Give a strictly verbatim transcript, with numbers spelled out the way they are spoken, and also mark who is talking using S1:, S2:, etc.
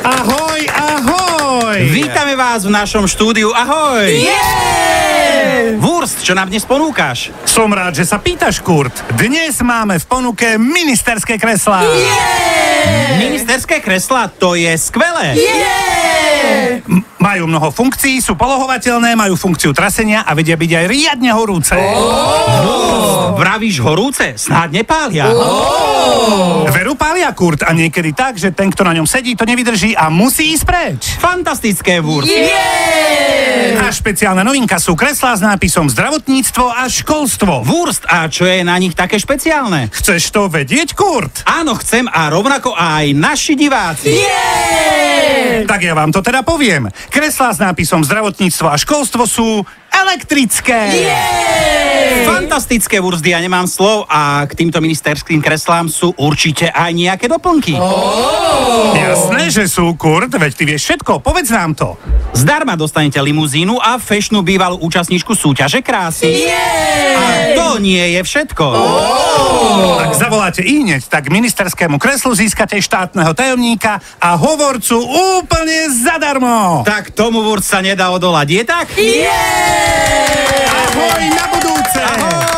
S1: Ahoj, ahoj!
S2: Vítame vás v našom štúdiu, ahoj!
S1: Yeah!
S2: Wurst, čo nám dnes ponúkaš?
S1: Som rád, že sa pýtaš, Kurt. Dnes máme v ponuke ministerské kreslá.
S2: Yeah! Ministerské kreslá, to je skvelé!
S1: Yeah! M- majú mnoho funkcií, sú polohovateľné, majú funkciu trasenia a vedia byť aj riadne horúce.
S2: Oh! Vravíš horúce? Snáď nepália.
S1: Oh! Veru pália, Kurt, a niekedy tak, že ten, kto na ňom sedí, to nevydrží a musí ísť preč.
S2: Fantastické, Wurst.
S1: Yeah! A špeciálna novinka sú kreslá s nápisom zdravotníctvo a školstvo.
S2: Wurst, a čo je na nich také špeciálne?
S1: Chceš to vedieť, Kurt?
S2: Áno, chcem a rovnako aj naši diváci.
S1: Yeah! Tak ja vám to teda poviem. Kreslá s nápisom zdravotníctvo a školstvo sú elektrické.
S2: Yeah! Fantastické, Wurst, ja nemám slov a k týmto ministerským kreslám sú určite aj nejaké doplnky.
S1: Oh! Jasné, že sú, Kurt, veď ty vieš všetko, povedz nám to.
S2: Zdarma dostanete limuzínu a fešnú bývalú účastníčku súťaže krásy. Yeah! A to nie je všetko.
S1: Oh! Ak zavoláte ihneď, tak ministerskému kreslu získate štátneho tajomníka a hovorcu úplne zadarmo.
S2: Tak tomu, Wurst, sa nedá odolať, je tak?
S1: Yeah! Ahoj, na budúce!
S2: Ahoj!